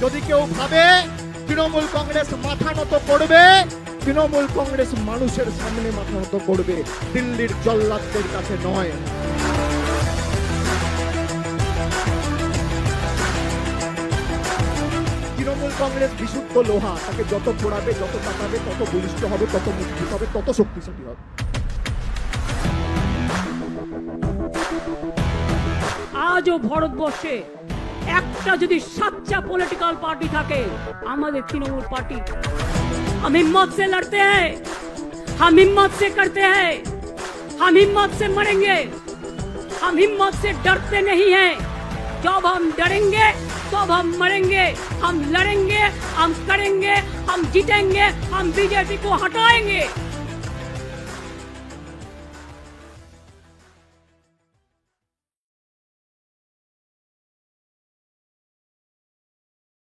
যদি কেউ ভাবে তৃণমূল কংগ্রেস মাথা নত করবে, তৃণমূল কংগ্রেস মানুষের সামনে মাথা নত করবে, দিল্লির জল্লাদদের কাছে নয়। তৃণমূল কংগ্রেস বিশুদ্ধ লোহা, তাকে যত পোড়াবে, যত কাটাবে, তত বলিষ্ঠ হবে, তত মজবুত হবে, তত শক্তিশালী হবে। আজও ভারতবর্ষে একটা যদি सच्चा पॉलिटिकल पार्टी থাকে আমাদের तृणमूल पार्टी। हम हिम्मत से लड़ते हैं, हम हिम्मत से करते हैं, हम हिम्मत से मरेंगे, हम हिम्मत से डरते नहीं हैं। जब हम डरेंगे तब हम मरेंगे। हम लड़ेंगे, हम करेंगे, हम जीतेंगे, हम बीजेपी को हटाएंगे।